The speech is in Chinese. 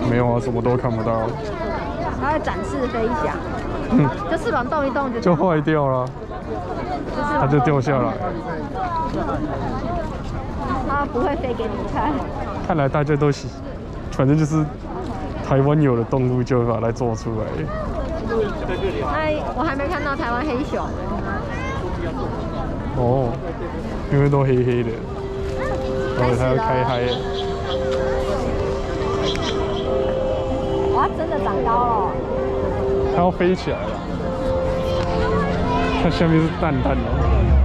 没有啊，什么都看不到。 它会展示飞翔，就翅膀动一动就坏掉了，它就掉下来。 它不会飞给你看。 看来大家都反正就是台湾有的动物就会把它做出来。 哎，我还没看到台湾黑熊。 哦，因为都黑黑的，然后它要开嗨。 哇，真的长高了。 它要飞起来了，它下面是淡淡的。